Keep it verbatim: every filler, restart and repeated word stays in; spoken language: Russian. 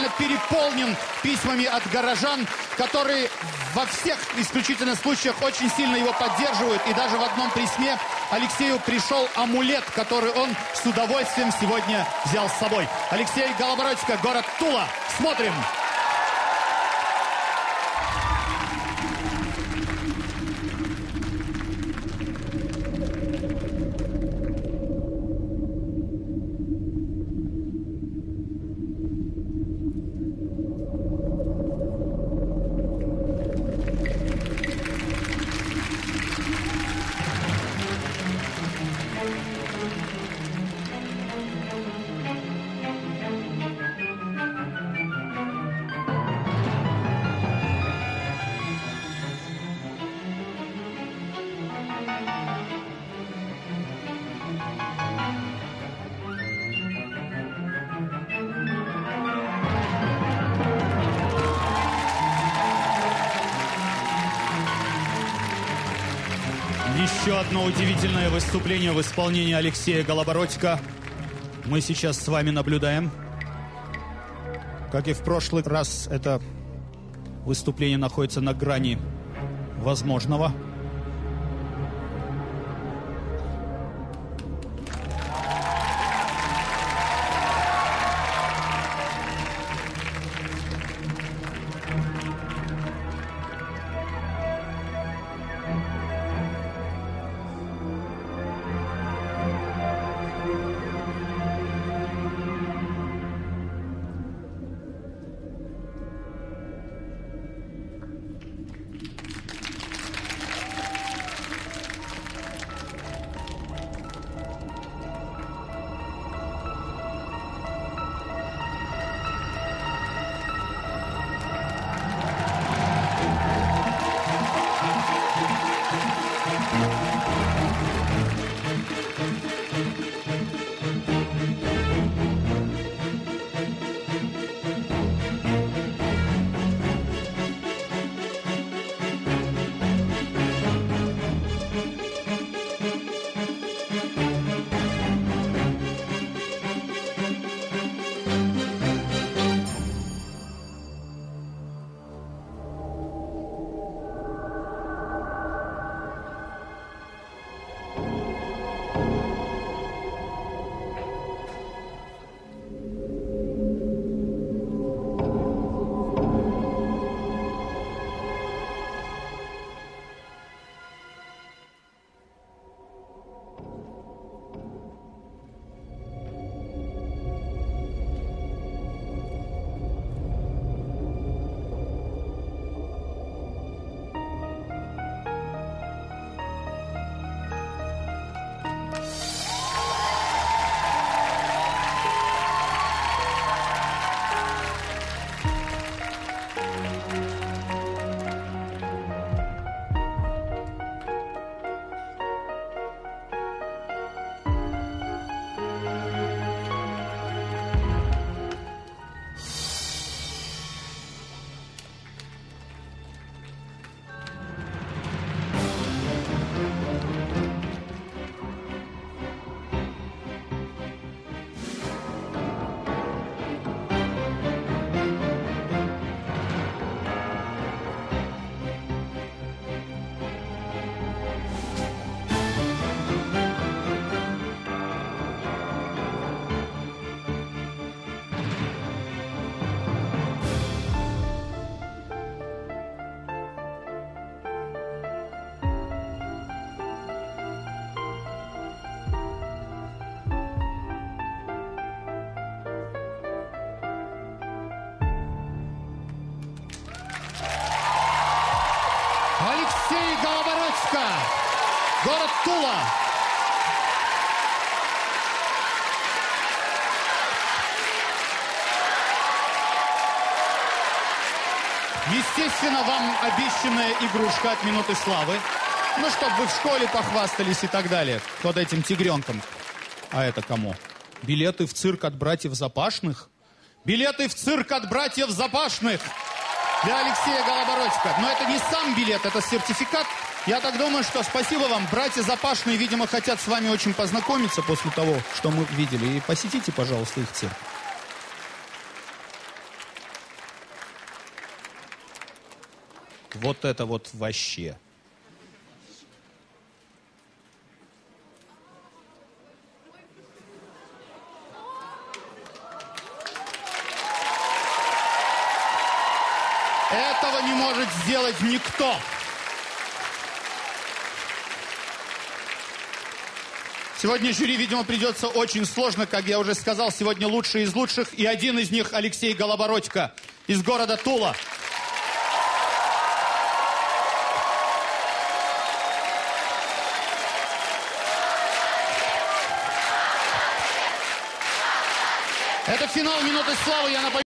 буквально переполнен письмами от горожан, которые во всех исключительных случаях очень сильно его поддерживают. И даже в одном письме Алексею пришел амулет, который он с удовольствием сегодня взял с собой. Алексей Голобородько, город Тула. Смотрим. Еще одно удивительное выступление в исполнении Алексея Голобородько. Мы сейчас с вами наблюдаем. Как и в прошлый раз, это выступление находится на грани возможного. Алексей Голобородько, город Тула. Естественно, вам обещанная игрушка от «Минуты славы». Ну, чтобы вы в школе похвастались и так далее. Вот этим тигренком. А это кому? Билеты в цирк от братьев Запашных? Билеты в цирк от братьев Запашных для Алексея Голобородько. Но это не сам билет, это сертификат. Я так думаю, что спасибо вам. Братья Запашные, видимо, хотят с вами очень познакомиться после того, что мы видели. И посетите, пожалуйста, их цирк. Вот это вот вообще. Этого не может сделать никто. Сегодня жюри, видимо, придется очень сложно, как я уже сказал, сегодня лучшие из лучших, и один из них Алексей Голобородько из города Тула. Это финал «Минуты славы», я напоминаю.